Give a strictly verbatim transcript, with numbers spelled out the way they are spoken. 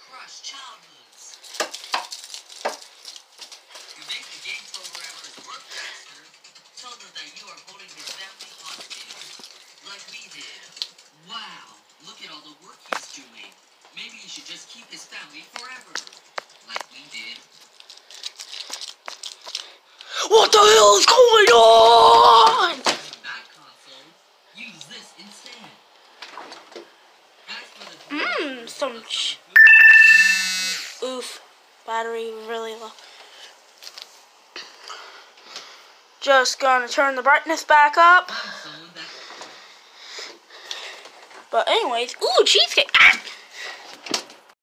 crush childhoods. To make the game programmers work faster, tell them that you are holding his family hostage, like we did. Wow, look at all the work he's doing. Maybe he should just keep his family forever, like we did. What the hell is going on? That console, use this instead. Mmm, some ch Oof, battery really low. Just gonna turn the brightness back up. But anyways, ooh, cheesecake. Ah!